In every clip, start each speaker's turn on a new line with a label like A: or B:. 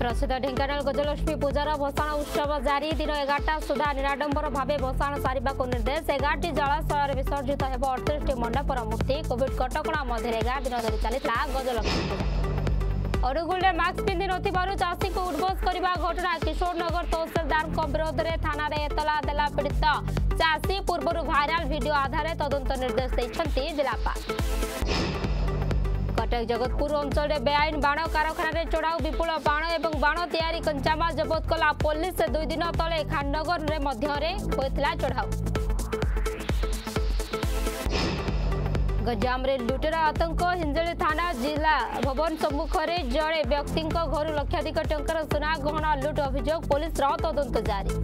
A: प्रसिद्ध ढेंकानाल गजलक्ष्मी पूजार भसाण उत्सव जारी दिन 11टा सुधा निराडंबर भाव भसाण सारिबा को निर्देश 11टी जलाशय विसर्जित हेब 38 मंडपर मूर्ति कोविड कटकणा मध्य 11 दिन धरी चलता गजलक्ष्मी पूजा। अनुगुल में मास्क पिंधि नथिबारु चाषी को उद्बोध करने घटना किशोरनगर तहसीलदार विरोध में थाना एतला देला पीड़ित चाषी पूर्व भाइराल वीडियो आधार तदंत निर्देश देते जिलापाल। कटक जगतपुर अंचल बेआईन बाण कारखाना चढ़ाऊ विपुल बाण और बाण तैयारी कंचामाल जबत कला पुलिस 2 दिन तले खाननगर मध्य चढ़ाऊ। गंजाम रे लुटेरा आतंक हिंजली थाना जिला भवन सम्मुख में जड़े व्यक्ति घर लक्षाधिक टंकार सुना गहना लुट अभियोग पुलिस तदंत जारी।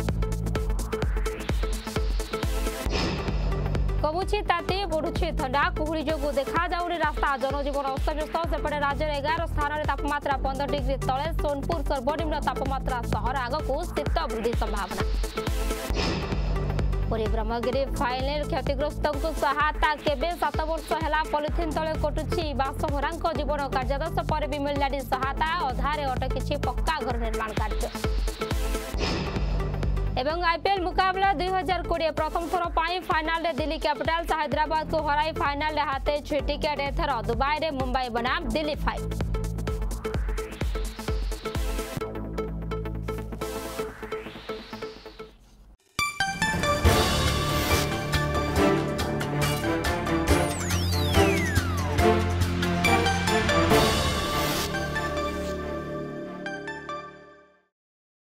A: कमुची ताती बढ़ुची ठंडा कुहुड़ी जो देखा जाऊनी रास्ता जनजीवन अस्तव्यस्त सेपटे राज्य 11 स्थान में तापमात्रा 15 डिग्री तले सोनपुर सर्वनिम्न तापमात्रा सहर आगक शीत वृद्धि संभावना। पुरी ब्रह्मगिरी फाइल क्षतिग्रस्त को सहायता केबे 7 वर्ष है पॉलिथिन तले कटुची बासभरा जीवन कार्यादश पर भी मिलनी सहायता अधारे अटकी पक्का घर निर्माण कार्य। एवं आईपीएल मुकाबला 2020 प्रथम थर फाइनाल रे दिल्ली कैपिटल्स हैदराबाद को हराई फाइनाल हाथे टिकेट एथर दुबई रे मुंबई बनाम दिल्ली 5।